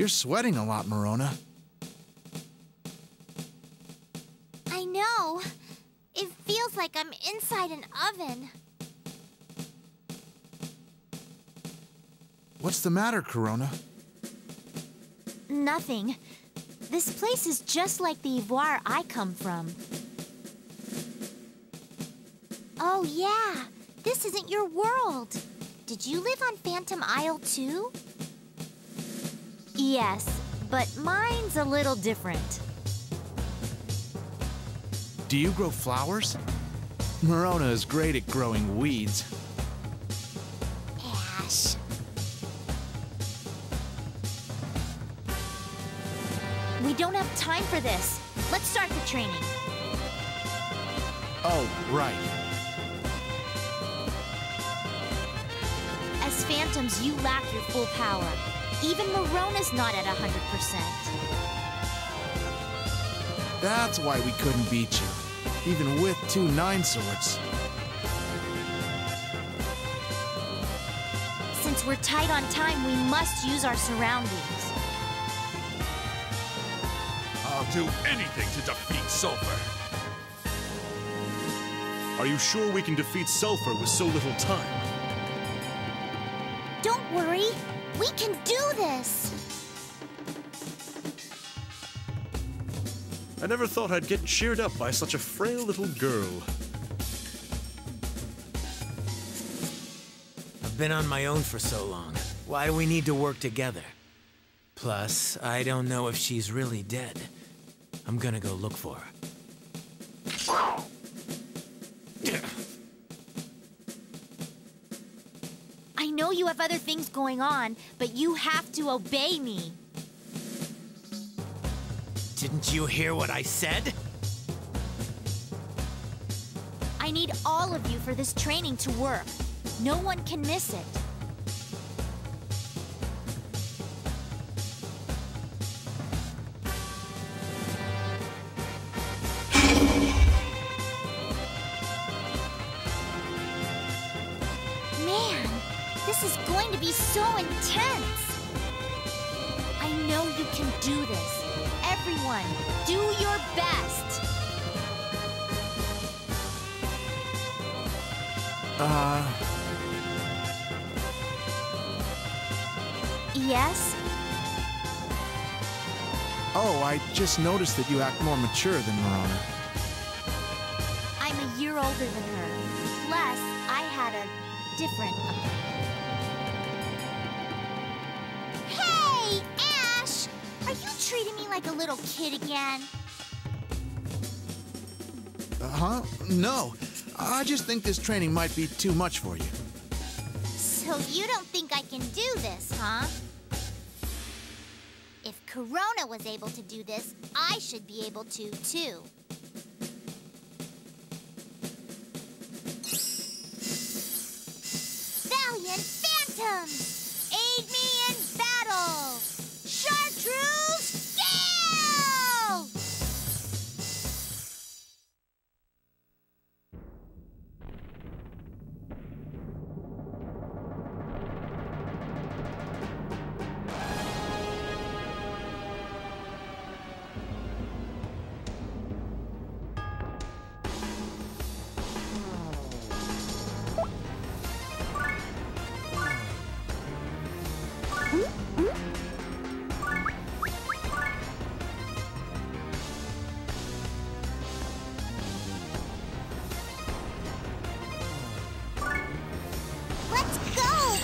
You're sweating a lot, Merona. I know. It feels like I'm inside an oven. What's the matter, Corona? Nothing. This place is just like the Ivoire I come from. Oh, yeah. This isn't your world. Did you live on Phantom Isle, too? Yes, but mine's a little different. Do you grow flowers? Merona is great at growing weeds. Ash. We don't have time for this. Let's start the training. Oh, right. As Phantoms, you lack your full power. Even Merona's not at 100%. That's why we couldn't beat you, even with 2 9 swords. Since we're tight on time, we must use our surroundings. I'll do anything to defeat Sulfur. Are you sure we can defeat Sulfur with so little time? Don't worry. We can do this! I never thought I'd get cheered up by such a frail little girl. I've been on my own for so long. Why do we need to work together? Plus, I don't know if she's really dead. I'm gonna go look for her. I know you have other things going on, but you have to obey me. Didn't you hear what I said? I need all of you for this training to work. No one can miss it. Man, this is going to be so intense. I know you can do this. Everyone, do your best. Yes? Oh, I just noticed that you act more mature than Merona. I'm a year older than her. Plus, I had a different opinion. Hey, Ash! Are you treating me like a little kid again? Huh? No. I just think this training might be too much for you. So you don't think I can do this, huh? If Corona was able to do this, I should be able to, too. Valiant Phantoms! Aid me in battle! Chartreuse Gale! Let's go!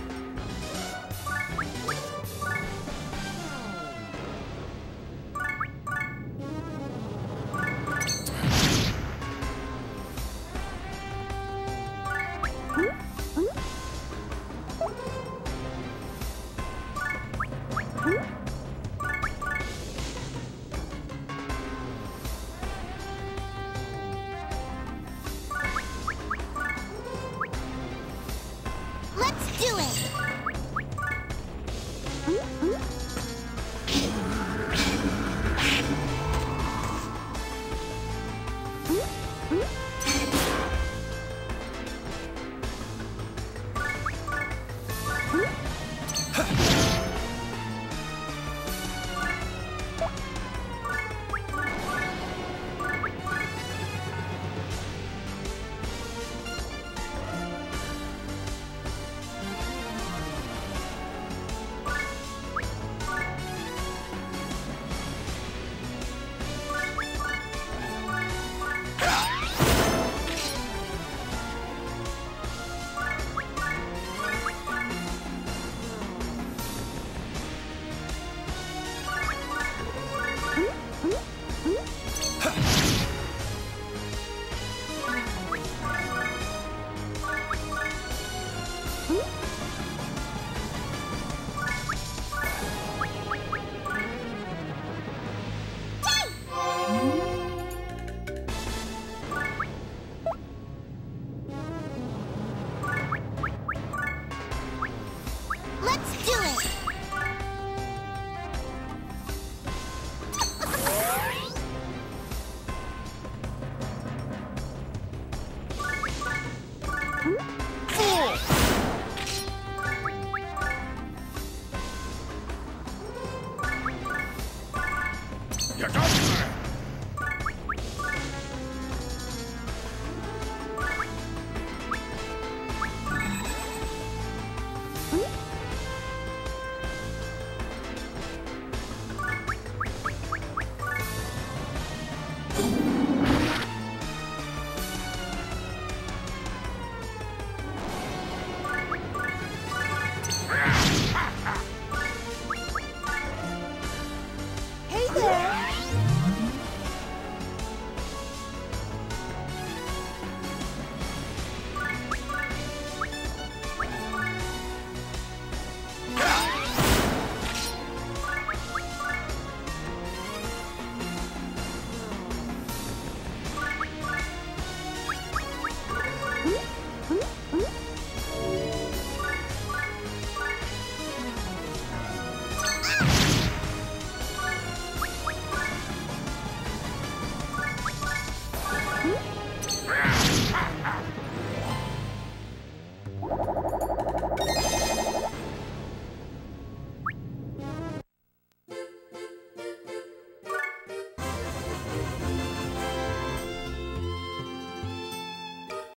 Let's do it!